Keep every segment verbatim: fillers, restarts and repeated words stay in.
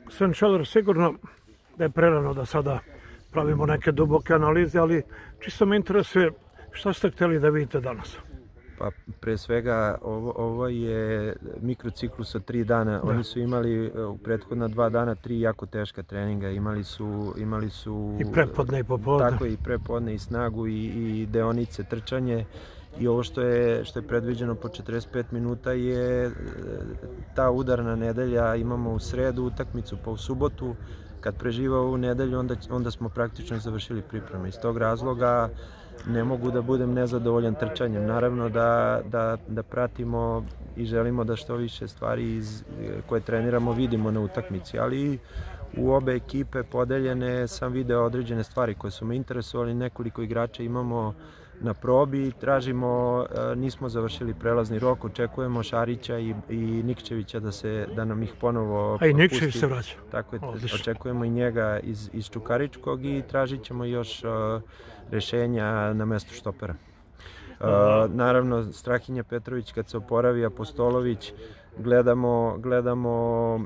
Sven Šeler, sigurno da je prerano da sada pravimo neke duboke analize, ali čisto me interesuje šta ste htjeli da vidite danas? Pa pre svega ovo, ovo je mikrociklus od tri dana. Da. Oni su imali u prethodna dva dana tri jako teška treninga. Imali su... Imali su I prepodne i popodne. Tako i prepodne i snagu i, i deonice, trčanje. I ovo što je, što je predviđeno po četrdeset pet minuta je ta udarna nedelja. Imamo u sredu utakmicu, pa u subotu. Kad preživa ovu nedelju, onda, onda smo praktično završili pripreme. Iz tog razloga ne mogu da budem nezadovoljan trčanjem. Naravno da, da, da pratimo i želimo da što više stvari iz, koje treniramo vidimo na utakmici, ali u obe ekipe podeljene sam video određene stvari koje su me interesovali. Nekoliko igrača imamo na probi, tražimo, nismo završili prelazni rok, očekujemo Šarića i, i Nikčevića da, se, da nam ih ponovo pusti. A i Nikčević se vraća. Tako je, očekujemo i njega iz, iz Čukaričkog i tražit ćemo još uh, rešenja na mestu štopera. Uh, naravno, Strahinja Petrović kad se oporavi, Apostolović, gledamo, gledamo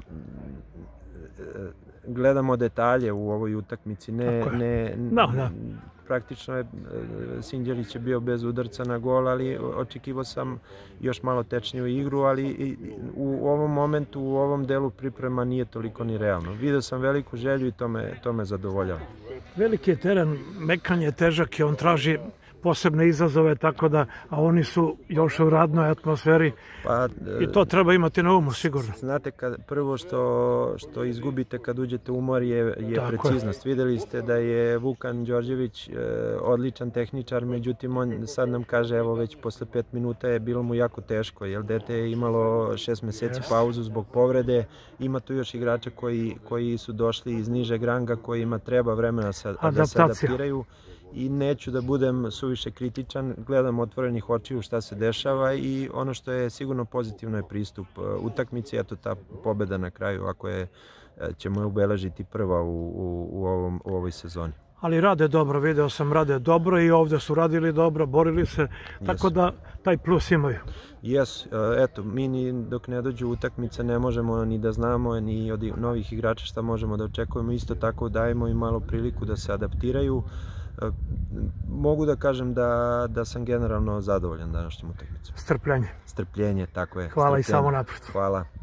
gledamo detalje u ovoj utakmici, ne, ne, da, da. Praktično je Sinđelić je bio bez udarca na gol, ali očekivao sam još malo tečniju igru, ali u ovom momentu, u ovom delu priprema nije toliko ni realno. Video sam veliku želju i to me, to me zadovoljava. Veliki je teren, mekan je težak i on traži posebne izazove, tako da, a oni su još u radnoj atmosferi pa, i to treba imati na umu, sigurno. Znate, kad, prvo što, što izgubite kad uđete u mor je, je preciznost. Je. Videli ste da je Vukan Đorđević e, odličan tehničar, međutim on sad nam kaže, evo već posle pet minuta je bilo mu jako teško, jer dete je imalo šest meseci yes. pauzu zbog povrede, ima tu još igrača koji, koji su došli iz nižeg ranga, kojima treba vremena sa, da se adaptiraju. I neću da budem suviše kritičan, gledam otvorenih očiju šta se dešava i ono što je sigurno pozitivno je pristup utakmici, eto ta pobeda na kraju, ako je, ćemo je ubeležiti prva u, u, u, ovom, u ovoj sezoni. Ali rade dobro, video sam rade dobro i ovdje su radili dobro, borili se, tako da taj plus imaju. Jes, eto, mi ni dok ne dođu utakmice ne možemo ni da znamo ni od novih igrača šta možemo da očekujemo, isto tako dajemo im malo priliku da se adaptiraju. Mogu da kažem da, da sam generalno zadovoljan današnjim utakmicom. Strpljenje. Strpljenje, tako je. Hvala Strpljenje. I samo napred. Hvala.